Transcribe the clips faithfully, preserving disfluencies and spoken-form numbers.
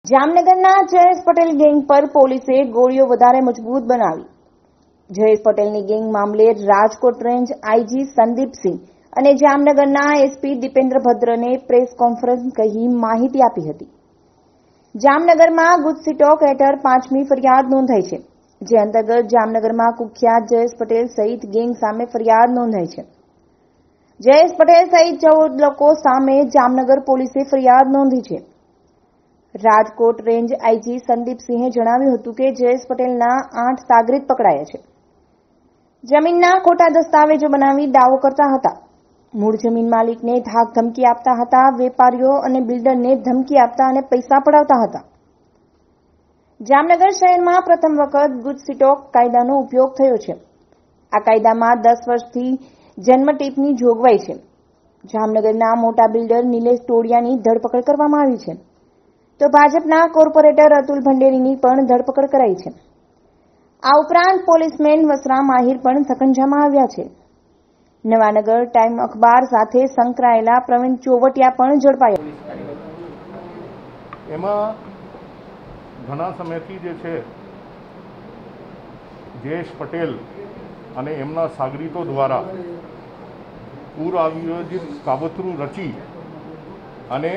જામનગરના જયેશ પટેલ ગેંગ પર પોલીસે ગોળીઓ વધારે મજબૂત બનાવી। જયેશ પટેલની ગેંગ મામલે રાજકોટ રેન્જ આઈજી સંદીપસિંહ અને જામનગરના એસપી દીપેન્દ્ર ભદ્રને પ્રેસ કોન્ફરન્સ કહી માહિતી આપી હતી। જામનગરમાં ગુજસી ટોક હેઠળ પાંચમી ફરિયાદ નોંધાઈ છે, જે અંતર્ગત જામનગરમાં કુખ્યાત જયેશ પટેલ સહિત ગેંગ સામે ફરિયાદ નોંધાઈ છે। જયેશ પટેલ સહિત ચૌદ લોકો સામે જામનગર પોલીસે ફરિયાદ નોંધી છે। રાજકોટ રેન્જ આઈજી સંદીપસિંહે જણાવ્યું હતું કે જયેશ પટેલના આઠ સાગરીત પકડાયા છે। જમીનના ખોટા દસ્તાવેજો બનાવી દાવો કરતા હતા। મૂળ જમીન માલિકને ધાક ધમકી આપતા હતા, વેપારીઓ અને બિલ્ડરને ધમકી આપતા અને પૈસા પડાવતા હતા। જામનગર શહેરમાં પ્રથમ વખત ગુજસી ટોક કાયદાનો ઉપયોગ થયો છે। આ કાયદામાં દસ વર્ષથી જન્મટીપની જોગવાઈ છે। જામનગરના મોટા બિલ્ડર નિલેશ ટોડિયાની ધરપકડ કરવામાં આવી છે, તો ભાજપના કોર્પોરેટર અતુલ ભંડેરીની પણ ધરપકડ કરાઈ છે। આ ઉપરાંત પોલીસમેન વસરા માહિર પણ સકંજામાં આવ્યા છે। નવાનગર ટાઈમ અખબાર સાથે સંકળાયેલા પ્રવીણ ચોવટિયા પણ ઝડપાયા। એમાં ઘણા સમયથી જે છે જયેશ પટેલ અને એમના સાગરીતો દ્વારા પૂર્વ આયોજિત કાવતરું રચી અને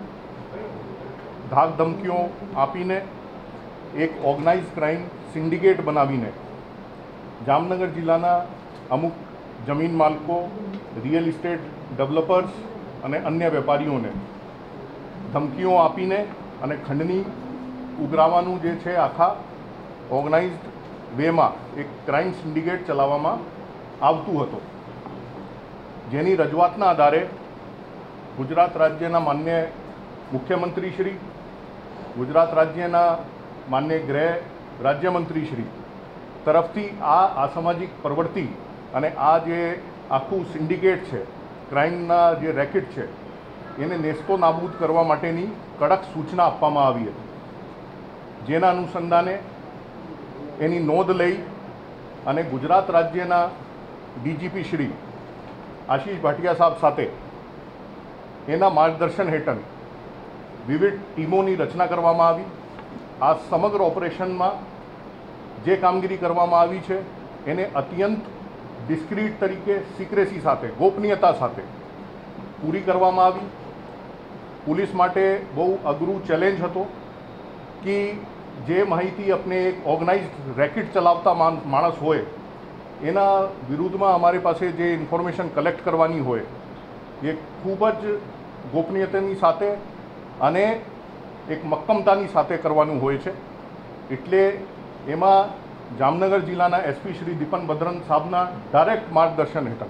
ધાક ધમકીઓ આપીને એક ઓર્ગેનાઇઝ ક્રાઇમ સિન્ડિકેટ બનાવીને જામનગર જિલ્લાના અમુક જમીન માલકો, રિયલ ઇસ્ટેટ ડેવલપર્સ અને અન્ય વેપારીઓને ધમકીઓ આપીને અને ખંડની ઉઘરાવવાનું જે છે આખા ઓર્ગેનાઇઝડ વેમાં એક ક્રાઇમ સિન્ડિકેટ ચલાવવામાં આવતું હતું, જેની રજૂઆતના આધારે ગુજરાત રાજ્યના માન્ય મુખ્યમંત્રી શ્રી, ગુજરાત રાજ્યના માન્ય ગૃહ રાજ્યમંત્રી શ્રી તરફથી આ અસામાજિક પ્રવૃત્તિ અને આ જે આખું સિન્ડિકેટ છે, ક્રાઇમના જે રેકેટ છે, એને નેસ્તો નાબૂદ કરવા માટેની કડક સૂચના આપવામાં આવી હતી, જેના અનુસંધાને એની નોંધ લઈ અને ગુજરાત રાજ્યના ડીજીપી શ્રી આશીષ ભાટિયા સાહેબ સાથે એના માર્ગદર્શન હેઠળ વિવિધ ટીમોની રચના કરવામાં આવી। આ સમગ્ર ઓપરેશનમાં જે કામગીરી કરવામાં આવી છે એને અત્યંત ડિસ્ક્રીટ તરીકે સિક્રેસી સાથે, ગોપનીયતા સાથે પૂરી કરવામાં આવી। પોલીસ માટે બહુ અઘરું ચેલેન્જ હતો કે જે માહિતી આપણે એક ઓર્ગેનાઇઝડ રેકેટ ચલાવતા માણસ હોય એના વિરુદ્ધમાં અમારી પાસે જે ઇન્ફોર્મેશન કલેક્ટ કરવાની હોય એ ખૂબ જ ગોપનીયતાની સાથે અને એક મક્કમતાની સાથે કરવાનું હોય છે। એટલે એમાં જામનગર જિલ્લાના એસપી શ્રી દીપન ભદ્રન સાહેબના ડાયરેક્ટ માર્ગદર્શન હેઠળ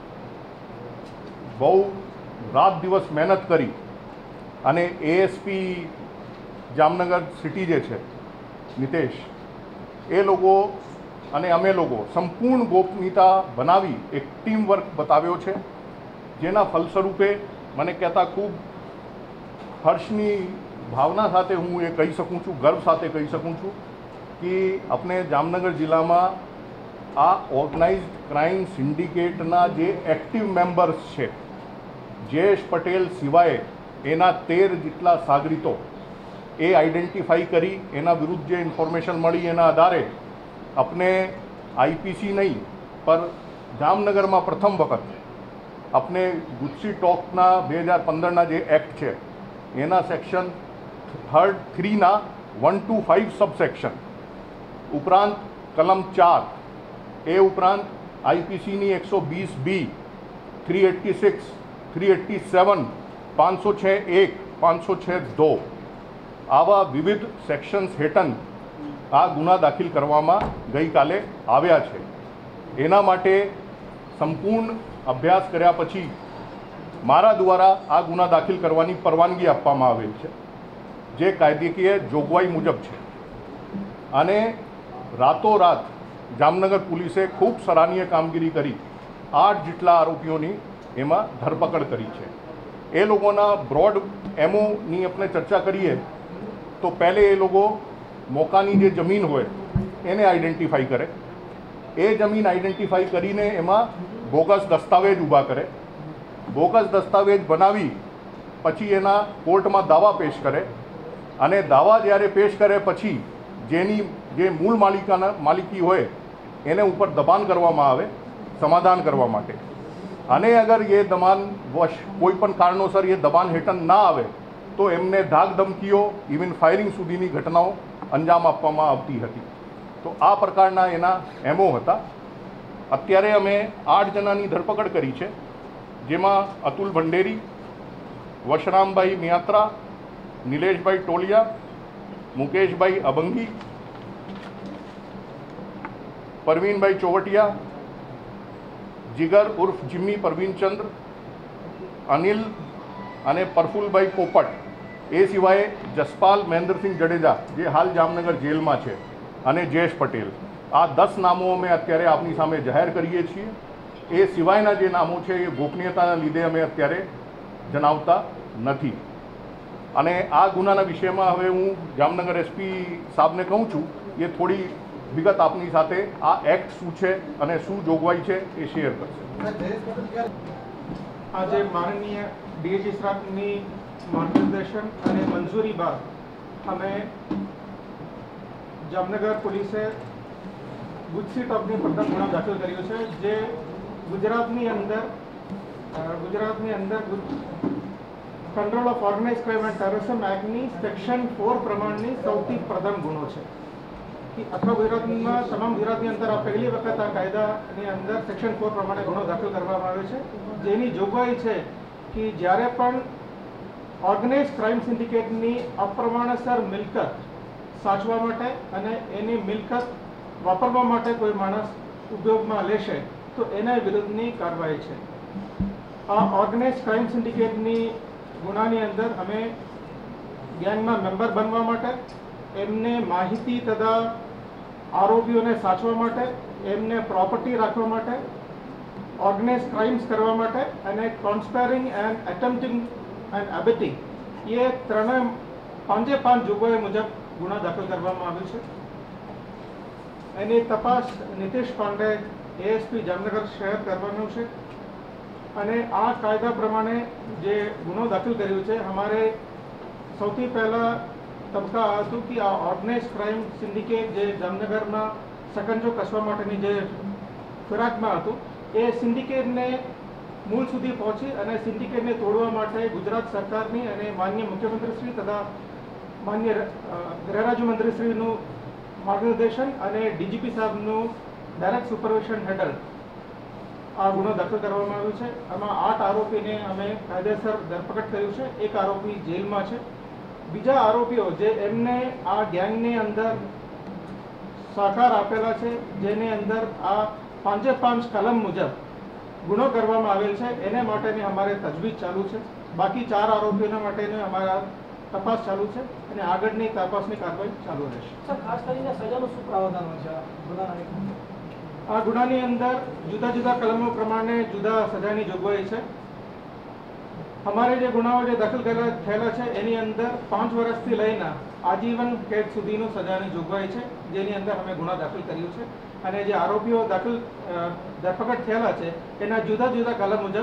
બહુ રાત દિવસ મહેનત કરી અને એએસપી જામનગર સિટી જે છે નિતેશ, એ લોકો અને અમે લોકો સંપૂર્ણ ગોપનીયતા બનાવી એક ટીમ વર્ક બતાવ્યો છે, જેના ફલસ્વરૂપે મને કહેતા ખૂબ હર્ષની ભાવના સાથે હું એ કહી શકું છું, ગર્વ સાથે કહી શકું છું કે આપણે જામનગર જિલ્લામાં આ ઓર્ગેનાઇઝડ ક્રાઇમ સિન્ડિકેટના જે એક્ટિવ મેમ્બર્સ છે, જયેશ પટેલ સિવાય એના તેર જેટલા સાગરીતો એ આઈડેન્ટિફાઈ કરી એના વિરુદ્ધ જે ઇન્ફોર્મેશન મળી એના આધારે આપણે આઈપીસી નહીં પર જામનગરમાં પ્રથમ વખત આપણે ગુજસી ટોકના બે હજાર પંદરના જે એક્ટ છે એના સેક્શન થર્ડ થ્રીના વન ટુ ફાઇવ સબસેક્શન ઉપરાંત કલમ ચાર, એ ઉપરાંત આઈપીસીની એકસો વીસ B, three eighty six, three eighty seven, પાંચસો છ એક, પાંચસો છ દો આવા વિવિધ સેક્શન્સ હેઠળ આ ગુના દાખલ કરવામાં ગઈકાલે આવ્યા છે। એના માટે સંપૂર્ણ અભ્યાસ કર્યા પછી મારા દ્વારા આ ગુના દાખલ કરવાની પરવાનગી આપવામાં આવેલ છે, જે કાયદેકીય જોગવાઈ મુજબ છે। અને રાતોરાત જામનગર પોલીસે ખૂબ સરાહનીય કામગીરી કરી આઠ જેટલા આરોપીઓની એમાં ધરપકડ કરી છે। એ લોકોના બ્રોડ એમોની આપણે ચર્ચા કરીએ તો પહેલે એ લોકો મોકાની જે જમીન હોય એને આઈડેન્ટિફાઈ કરે, એ જમીન આઈડેન્ટિફાઈ કરીને એમાં બોગસ દસ્તાવેજ ઊભા કરે, બોગસ દસ્તાવેજ બનાવી પછી એના કોર્ટમાં દાવા પેશ કરે અને દાવા જ્યારે પેશ કરે પછી જેની જે મૂળ માલિકાના માલિકી હોય એને ઉપર દબાણ કરવામાં આવે સમાધાન કરવા માટે, અને અગર એ દબાણ વશ કોઈ પણ કારણોસર એ દબાણ હેઠળ ના આવે તો એમને ધાક ધમકીઓ ઇવન ફાયરિંગ સુધીની ઘટનાઓ અંજામ આપવામાં આવતી હતી. તો આ પ્રકારના એના એમઓ હતા. અત્યારે અમે આઠ જણાની ધરપકડ કરી છે, જેમાં અતુલ ભંડેરી, વશરામભાઈ મિયાત્રા, નિલેશભાઈ ટોલિયા, મુકેશભાઈ અબંગી, પરવીનભાઈ ચોવટિયા, જીગર ઉર્ફ જીમ્મી પરવીનચંદ્ર, અનિલ અને પ્રફુલભાઈ પોપટ, એ સિવાય જસપાલ મહેન્દ્રસિંહ જડેજા જે હાલ જામનગર જેલમાં છે, અને જયેશ પટેલ. આ દસ નામો અમે અત્યારે આપની સામે જાહેર કરીએ છીએ. એ સિવાયના જે નામો છે એ ગોપનીયતાના લીધે અમે અત્યારે જણાવતા નથી. અને આ ગુનાના વિષયમાં હવે હું જામનગર એસપી સાહેબને કહું છું એ થોડી વિગત આપની સાથે આ એક્ટ શું છે અને શું જોગવાઈ છે એ શેર કરશે. આજે માનનીય ડીએજી સાહેબની માર્ગદર્શન અને મંજૂરી બાદ અમે જામનગર પોલીસે ગુજસી ટોપની પ્રથમ ગુનો દાખલ કર્યો છે, જે ગુજરાતની અંદર ગુજરાતની અંદર control of organize crime and terrorism એક્ટની સેક્શન ફોર પ્રમાણની સૌથી પ્રથમ ગુનો છે. આખા ગુજરાતમાં તમામ ગુજરાતની અંદર આ પહેલી વખત આ કાયદાની અંદર સેક્શન ફોર પ્રમાણે ગુનો દાખલ કરવામાં આવ્યો છે, જેની જોગવાઈ છે કે જ્યારે પણ ઓર્ગેનાઇઝ ક્રાઇમ સિન્ડિકેટની અપ્રમાણસર મિલકત સાચવા માટે અને એની મિલકત વાપરવા માટે કોઈ માણસ ઉપયોગમાં લેશે તો એના વિરુદ્ધની કાર્યવાહી છે. આ ઓર્ગેનાઇઝ ક્રાઇમ સિન્ડિકેટની ગુનાની અંદર અમે ગેંગમાં મેમ્બર બનવા માટે, એમને માહિતી તથા આરોપીઓને સાચવા માટે, એમને પ્રોપર્ટી રાખવા માટે, ઓર્ગેનાઇઝ ક્રાઇમ્સ કરવા માટે અને કોન્સ્પાયરિંગ એન્ડ એટેમ્પ્ટિંગ એન્ડ એબેટિંગ એ ત્રણેય પાંચે પાંચ જોગવાઈ મુજબ ગુના દાખલ કરવામાં આવ્યો છે. એની તપાસ નીતિશ પાંડે એએસપી જામનગર શહેર કરવાનું છે. અને આ કાયદા પ્રમાણે જે ગુનો દાખલ કર્યો છે, અમારે સૌથી પહેલાં તબક્કા હતું કે આ ઓર્ગેનાઇઝ ક્રાઇમ સિન્ડિકેટ જે જામનગરમાં સકંજો કસવા માટેની જે ફિરાકમાં હતું, એ સિન્ડિકેટને મૂળ સુધી પહોંચી અને સિન્ડિકેટને તોડવા માટે ગુજરાત સરકારની અને માન્ય મુખ્યમંત્રીશ્રી તથા માન્ય ગૃહ રાજ્યમંત્રીશ્રીનું માર્ગદર્શન અને ડીજીપી સાહેબનું ડાયરેક્ટ સુપરવિઝન હેઠળ આ ગુનો દાખલ કરવામાં આવ્યો છે. આમાં આઠ આરોપીને અમે કાયદેસર ધરપકડ કર્યું છે. એક આરોપી જેલમાં છે. બીજા આરોપીઓ જે એમને આ ગેંગની અંદર સહકાર આપેલા છે, જેની અંદર આ પાંચે પાંચ કલમ મુજબ ગુનો કરવામાં આવેલ છે, એને માટેની અમારે તજવીજ ચાલુ છે. બાકી ચાર આરોપીઓના માટેની અમારા તપાસ ચાલુ છે અને આગળની તપાસની કાર્યવાહી ચાલુ રહેશે. ખાસ કરીને સજાનું શું પ્રાવધાન હોય છે આ ગુનાની અંદર? જુદા જુદા કલમો પ્રમાણે જુદા સજાની જોગવાઈ છે. અમારે જે ગુનાઓ જે દાખલ થયેલા છે એની અંદર પાંચ વર્ષથી લઈને આજીવન કેદ સુધીનું સજાની જોગવાઈ છે, જેની અંદર અમે ગુના દાખલ કર્યું છે. અને જે આરોપીઓ દાખલ ધરપકડ થયેલા છે એના જુદા જુદા કલમ મુજબ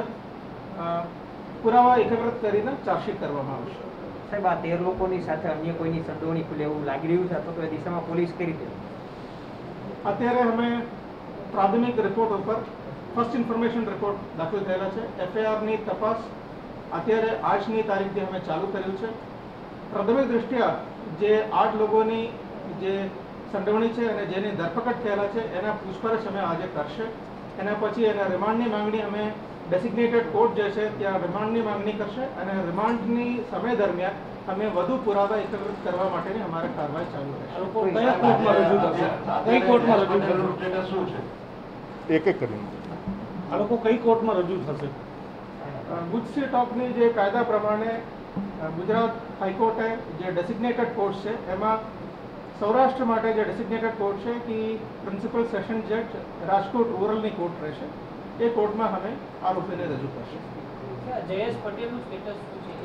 પુરાવા એકત્રિત કરીને ચાર્જશીટ કરવામાં આવશે. સાહેબ, આ તેર લોકોની સાથે અન્ય કોઈની સંડોવણી ખુલે એવું લાગી રહ્યું છે, તો એ દિશામાં પોલીસ કઈ રીતે? અત્યારે અમે પ્રાથમિક રિપોર્ટ ઉપર ફર્સ્ટ ઇન્ફોર્મેશન રિપોર્ટ દાખલ થયેલા છે. એફઆઈઆરની તપાસ અત્યારે આજની તારીખથી અમે ચાલુ કર્યું છે. પ્રાથમિક દૃષ્ટિયા જે આઠ લોકોની જે સંડોવણી છે અને જેની ધરપકડ થયેલા છે એના પૂછપરછ અમે આજે કરશે. એના પછી એના રિમાન્ડની માંગણી અમે ડેસિગ્નેટેડ કોર્ટ જે છે ત્યાં રિમાન્ડની માંગણી કરશે અને રિમાન્ડની સમય દરમિયાન અમે વધુ પુરાવા એકત્રિત કરવા માટેની અમારે કાર્યવાહી ચાલુ રહેશે. કયા કોર્ટમાં રજૂ થશે? કઈ કોર્ટમાં રજૂ શું છે? એક એક કરીને આ લોકો કઈ કોર્ટમાં રજૂ થશે? ગુજસી ટોપની જે કાયદા પ્રમાણે ગુજરાત હાઈકોર્ટે જે ડેસિગ્નેટેડ કોર્ટ છે એમાં સૌરાષ્ટ્ર માટે જે ડેસિગ્નેટેડ કોર્ટ છે કે પ્રિન્સિપલ સેશન જજ રાજકોટ રૂરલની કોર્ટ રહેશે. એ કોર્ટમાં અમે આરોપીને રજૂ કરશે. જયેશ પટેલનું સ્ટેટસ શું છે?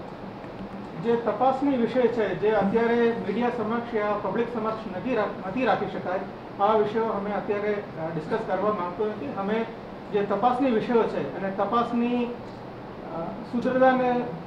જે તપાસની વિષય છે જે અત્યારે મીડિયા સમક્ષ યા પબ્લિક સમક્ષ નથી નથી રાખી શકાય, આ વિષયો અમે અત્યારે ડિસ્કસ કરવા માંગતો નથી. અમે જે તપાસની વિષયો છે અને તપાસની સુદ્રઢતાને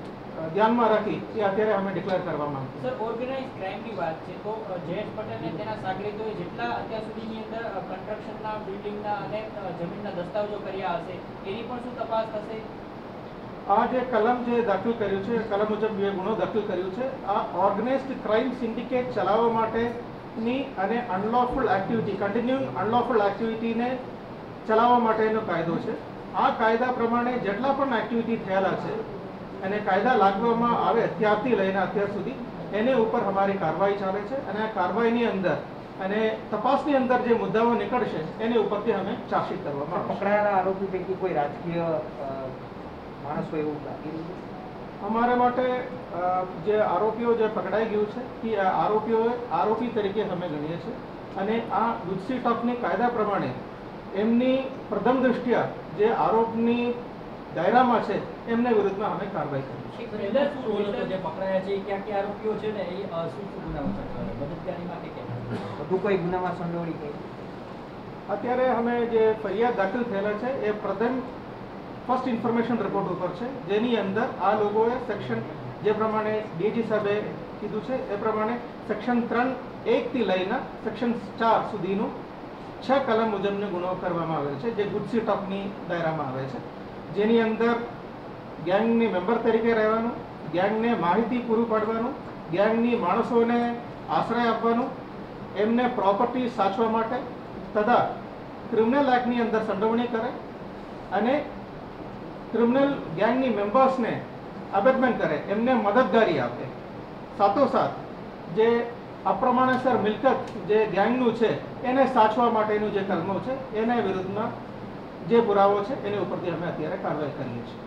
ધ્યાનમાં રાખી એ અત્યારે અમે ડિક્લેર કરવા માંગીએ છીએ. સર, ઓર્ગેનાઇઝ ક્રાઇમની વાત છે તો જયેશ પટેલ અને તેના સાગરીતોએ જેટલા અત્યાર સુધીની અંદર કન્સ્ટ્રક્શનના, બિલ્ડિંગના અને જમીનના દસ્તાવેજો કર્યા હશે એની પણ શું તપાસ થશે? આ જે કલમ જે દાખલ કર્યું છે, કલમ મુજબ જે ગુનો દાખલ કર્યું છે, આ ઓર્ગેનાઇઝડ ક્રાઇમ સિન્ડિકેટ ચલાવવા માટેની અને અનલોફુલ એક્ટિવિટી, કન્ટિન્યુઇંગ અનલોફુલ એક્ટિવિટીને ચલાવવા માટેનો કાયદો છે. આ કાયદા પ્રમાણે જેટલા પણ એક્ટિવિટી થયેલા છે અને કાયદા લાગવામાં આવે ત્યારથી લઈને અત્યાર સુધી એની ઉપર અમારી કાર્યવાહી ચાલે છે અને આ કાર્યવાહીની અંદર અને તપાસની અંદર જે મુદ્દાઓ નીકળશે એની ઉપરથી અમે ચાર્જશીટ કરવામાં આવશે. પકડાયેલા આરોપી પૈકી કોઈ રાજકીય માણસો એવું લાગી રહ્યું છે? અમારા માટે જે આરોપીઓ જે પકડાઈ ગયું છે એ આરોપીઓ આરોપી તરીકે અમે ગણીએ છીએ અને આ ગુજસી ટોકની કાયદા પ્રમાણે એમની પ્રથમ દૃષ્ટિયા જે આરોપની દાયરામાં છે એમને વિરુદ્ધમાં અમે કાર્યવાહી કરી જે પકડાયા છે ક્યાં ક્યાં આરોપીઓ છે ને એ શું શું ગુનામાં મદદગારીમાં કે વધુ કોઈ ગુનામાં સંડોવણી થઈ? અત્યારે અમે જે ફરિયાદ દાખલ થયેલા છે એ પ્રથમ ફર્સ્ટ ઇન્ફોર્મેશન રિપોર્ટ ઉપર છે, જેની અંદર આ લોકોએ સેક્શન જે પ્રમાણે ડીજી સાહેબે કીધું છે એ પ્રમાણે સેક્શન ત્રણ એકથી લઈને સેક્શન ચાર સુધીનું છ કલમ મુજબનો ગુનો કરવામાં આવેલ છે, જે ગુજસી ટોકની દાયરામાં આવે છે, જેની અંદર ગેંગની મેમ્બર તરીકે રહેવાનું, ગેંગને માહિતી પૂરું પાડવાનું, ગેંગની માણસોને આશ્રય આપવાનું, એમને પ્રોપર્ટી સાચવા માટે તથા ક્રિમિનલ એક્ટની અંદર સંડોવણી કરે અને ક્રિમિનલ ગેંગની મેમ્બર્સને અબેટમેન્ટ કરે, એમને મદદગારી આપે. સાથોસાથ જે અપ્રમાણસર મિલકત જે ગેંગનું છે એને સાચવા માટેનું જે કલમો છે એના વિરુદ્ધમાં જે પુરાવો છે એની ઉપરથી અમે અત્યારે કાર્યવાહી કરીએ છીએ.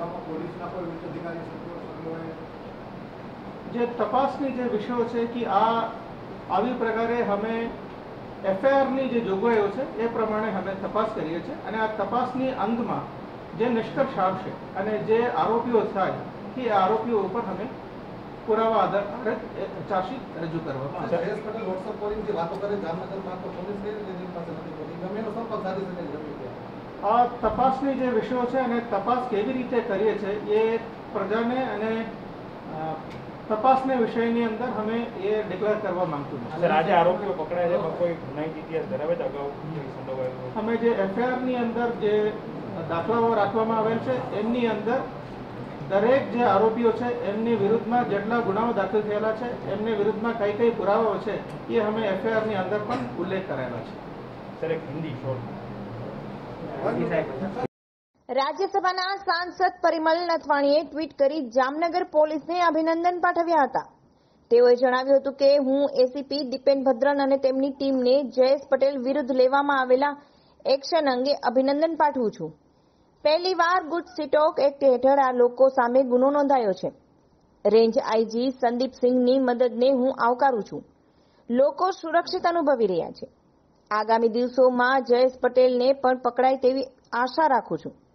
જે તપાસની જે વિષયો છે કે આ આવી પ્રકારે અમે એફઆઈઆરની જે જોગવાઈઓ છે એ પ્રમાણે અમે તપાસ કરીએ છીએ અને આ તપાસની અંતમાં જે નિષ્કર્ષ આવશે અને જે આરોપીઓ થાય કે આરોપીઓ ઉપર અમે પુરાવા આધારે ચાર્જશીટ રજૂ કરવામાં આવશે. જયેશ પટેલ વોટ્સઅપ કોલિંગ જે વાતો કરે જામનગરમાં તો પોલીસ કઈ રીતે એની પાસે નથી પહોંચી? ગમે એનો સંપર્ક સાધી શકે છે? આ તપાસની જે વિષયો છે અને તપાસ કેવી રીતે કરીએ છીએ એ પ્રજાને અને તપાસને વિષયની અંદર અમે એ ડિક્લેર કરવા માંગતું નથી. સર, આજે આરોપીઓ પકડાયા છે કોઈ ગુનાહિત ઇતિહાસ ધરાવે છે અગાઉ સંડોવાયેલો? અમે જે એફઆઈઆરની અંદર જે દાખલાઓ રાખવામાં આવેલ છે એમની અંદર દરેક જે આરોપીઓ છે એમની વિરુદ્ધમાં જેટલા ગુનાઓ દાખલ થયેલા છે એમની વિરુદ્ધમાં કઈ કઈ પુરાવાઓ છે એ અમે એફઆઈઆરની અંદર પણ ઉલ્લેખ કરેલા છે. સર, એક હિન્દી શોર્ટ. રાજ્યસભાના સાંસદ પરિમલ નથવાણીએ ટ્વીટ કરી જામનગર પોલીસને અભિનંદન પાઠવ્યા હતા. તેઓએ જણાવ્યું હતું કે હું એસીપી દીપેન ભદ્રન અને તેમની ટીમને જયેશ પટેલ વિરુદ્ધ લેવામાં આવેલા એક્શન અંગે અભિનંદન પાઠવું છું. પહેલીવાર ગુજસી ટોક એક્ટ હેઠળ આ લોકો સામે ગુનો નોંધાયો છે. રેન્જ આઈજી સંદીપસિંહની મદદને હું આવકારું છું. લોકો સુરક્ષિત અનુભવી રહ્યા છે. આગામી દિવસોમાં જયેશ પટેલને પણ પકડાય તેવી આશા રાખું છું.